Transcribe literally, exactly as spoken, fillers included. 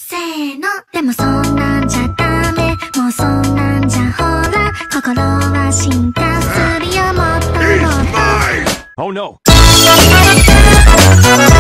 せーの。でもそんなんじゃダメ、もうそんなんじゃほら心は進化するよもっともっと。 Oh no!